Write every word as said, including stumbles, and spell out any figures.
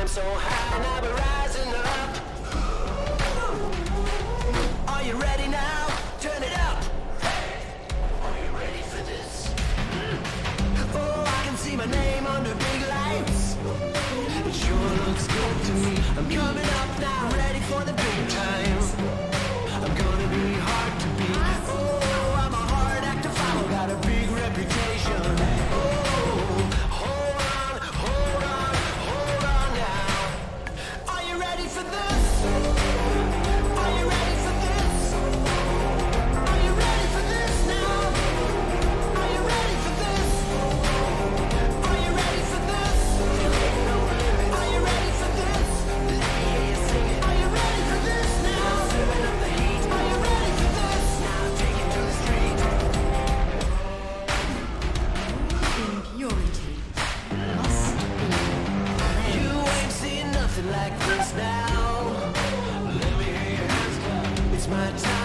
so high, now we're rising up. Are you ready now? Turn it up. Hey, are you ready for this? Oh, I can see my name under big lights. It sure looks good to me. I'm coming up now, ready for the big time. I'm gonna be hard to beat. Oh, I'm a hard act to follow, got a big reputation. Oh, hold on, hold on, hold on now. Are you ready for this? Are you ready for this? Are you ready for this now? Are you ready for this? Are you ready for this? Are you ready for this? Are you ready for this now? Are you ready for this? Now take it to the street. Impurity must be. You ain't seen nothing like this now. Let me hear your hands clap. It's my time.